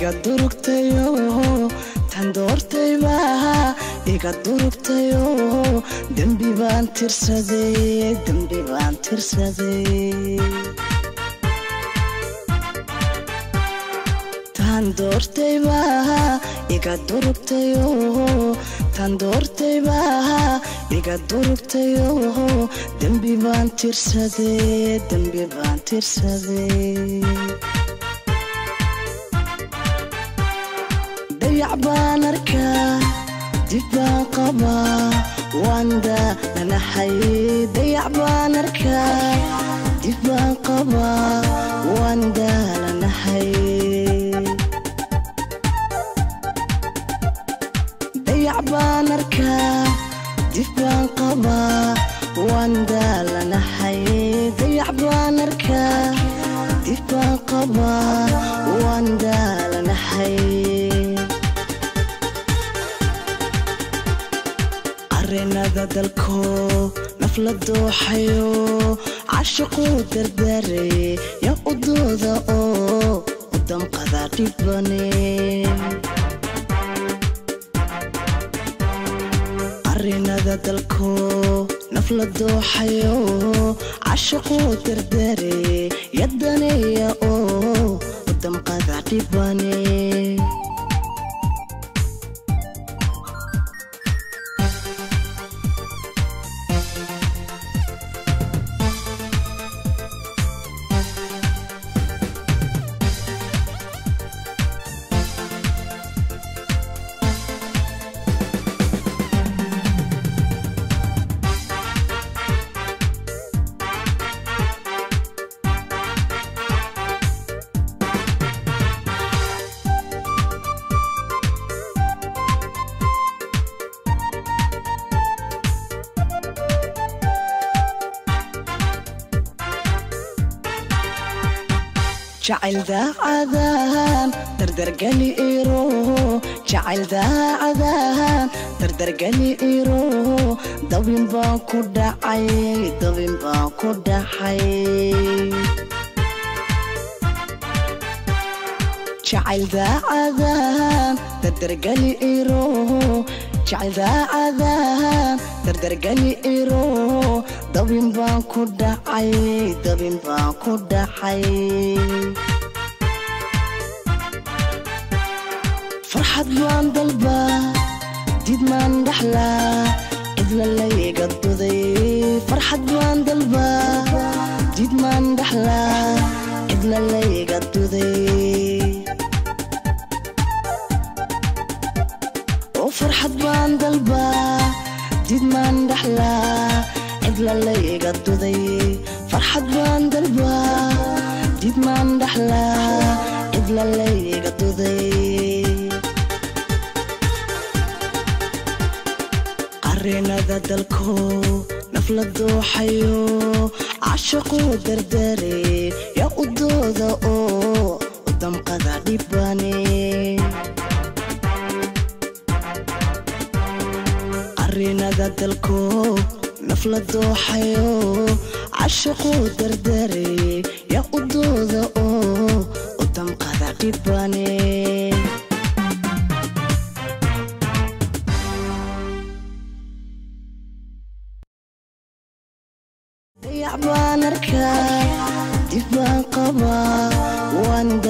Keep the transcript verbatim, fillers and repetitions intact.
iga durugtayo tan doortay baa iga durugtayo dambi baan tirsaday dambi baan tirsaday tan doortay baa iga durugtayo tan doortay baa iga durugtayo dambi baan tirsaday dambi baan tirsaday dayac arkaa dib baan qabaa wanda lanahay dayac baan arkaa dib baan qabaa wanda lanahay dayac baan arkaa dib baan qabaa wanda lanahay dayac baan arkaa dib baan qabaa wanda lanahay arinada dalko nafla dooxayo cashiqu dardaray ya udooda oo damqada dhibane arinada dalko nafla dooxayo cashiqu dardaray yadaniya oo damqada dhibane جعل ذا عذان دردر قلي إيرو جعل ذا عذان دردر قلي إيرو دوين باكو دعي دوين باكو دعي جعل ذا عذان دردر قلي إيرو جعل ذا عذان دردر قلي إيرو دوين باكو دعي دوين باكو دعي فرحة بان ضلبة ديد ما ندحلا إذن اللي قدو ذي فرحة بان ضلبة ديد ما ندحلا إذن اللي قدو ذي وفرحة بان ضلبة ديد ما ندحلا إذن اللي قدو ذي فرحة بان ضلبة ديد ما ندحلا إذن اللي قدو ذي arinada dalko nafla dooxayo cashiqu dardaray ya udooda oo damqada dhibane arinada dalko nafla dooxayo cashiqu dardaray ya udooda oo damqada dhibane dayac baan arkaa dib baan qabaa wanda